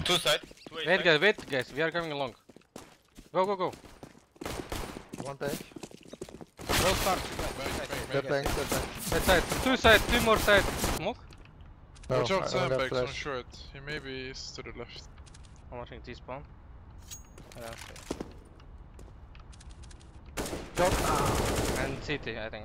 Two side. Two Wait guys, we are coming along. Go. One tank. Roll start. Dead tank. That side, two side, two more side. Smoke? No, Watch out, I don't have sandbags on flash. short. He maybe is to the left. I'm watching T-spawn. Yeah, Shot. and CT, I think.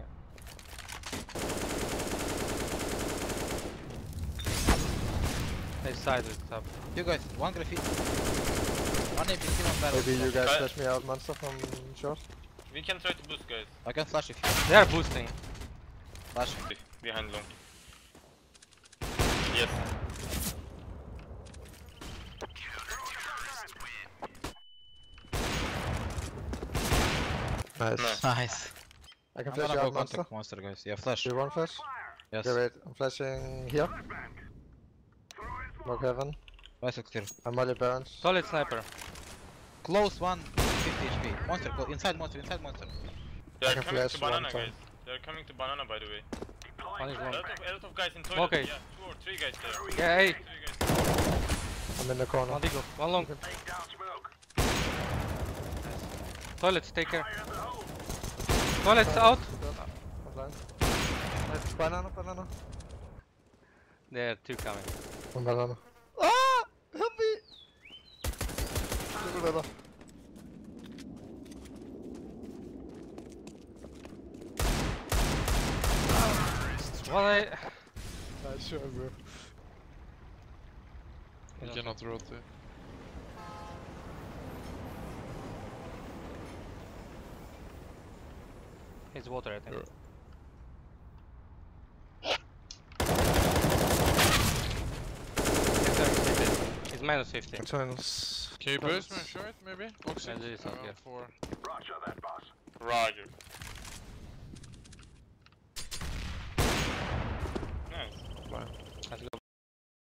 They side with top. You guys, one graffiti. One APC, one barrel. Maybe you guys flash me out, monster from short. We can try to boost, guys. I can flash if you They are boosting. flash. Behind long. Yes. Nice. Nice. I can I'm flash gonna you go out, monster. contact monster, guys. Yeah, flash. Do you want flash? Yes. Okay, wait. I'm flashing here. Smoke heaven. Bicycle clear. I'm molly barons. Solid sniper. Close one, 50 HP. Monster, go inside monster, inside monster. They are can coming to flash banana, one time. guys. They are coming to banana, by the way. One is A long. lot of guys in toilet. Okay. Yeah, 2 or 3 guys there. Yeah, hey. 3 guys. I'm in the corner. One deagle, one long. Toilets, take care. Toilets out. Nice. Banana. There are two coming. One banana. Ah! Help me! Little better. Well, Nice shot, bro. We cannot rotate. It's water, I think. It's minus 50. Channels. Can you burst my short, maybe? Oxy? Yeah, there is not, yeah. 4. Roger.